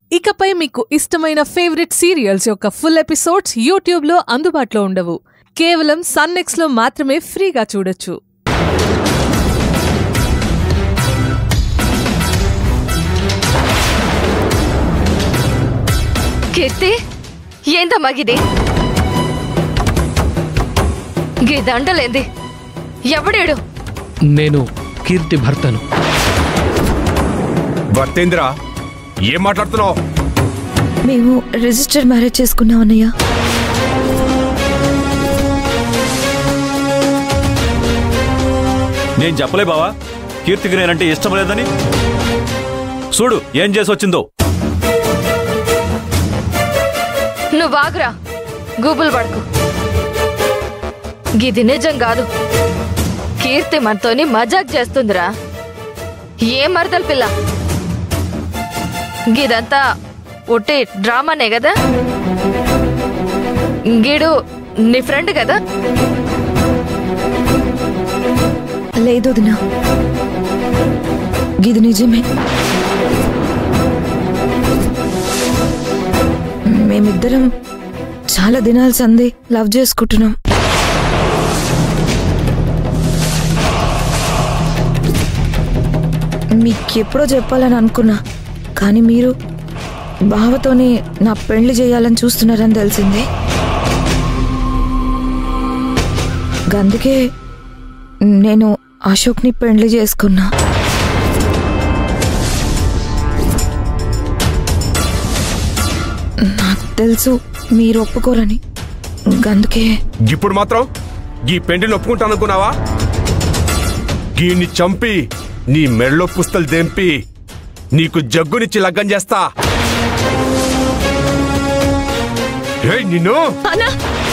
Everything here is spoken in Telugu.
ఇకపై మీకు ఇష్టమైన ఫేవరెట్ సీరియల్స్ యొక్క ఫుల్ ఎపిసోడ్స్ యూట్యూబ్లో అందుబాటులో ఉండవు. కేవలం సన్నెక్స్లో మాత్రమే ఫ్రీగా చూడొచ్చు. కీర్తి, ఏందమ్మా గిది? గిదండలేంది? ఎవడేడు? నేను కీర్తి భర్తను. భర్తేంద్ర, ఏం మాట్లాడుతున్నావు? మేము రిజిస్టర్ మ్యారేజ్ చేసుకున్నాం అన్నయ్య. నేను చెప్పలే బావా, కీర్తికి నేనంటే ఇష్టం లేదని. చూడు ఏం చేసి వచ్చిందో. నువ్వు ఆగురా, గూబుల్ పడుకు. గిది నిజం కాదు. కీర్తి మనతోని మజాక్ చేస్తుందిరా. ఏం మరదలు పిల్ల, గిదంతా ఒట్టి డ్రామానే కదా? గీడు నీ ఫ్రెండ్ కదా? లేదు వదినా, గిది నిజమే. మేమిద్దరం చాలా దినాలు సంది లవ్ చేసుకుంటున్నాం. మీకెప్పుడో చెప్పాలని అనుకున్నా, కానీ మీరు బావతోనే నా పెళ్లి చేయాలని చూస్తున్నారని తెలిసింది. అందుకే నేను అశోక్ని పెళ్లి చేసుకున్నా. నాకు తెలుసు మీరు ఒప్పుకోరని, అందుకే. ఇప్పుడు మాత్రం ఈ పెండిని ఒప్పుకుంటానుకున్నావా? గీని చంపి నీ మెడలో పుస్తలు దెంపి నీకు జగ్గునిచ్చి లగ్గం చేస్తా. నిన్ను అన్నా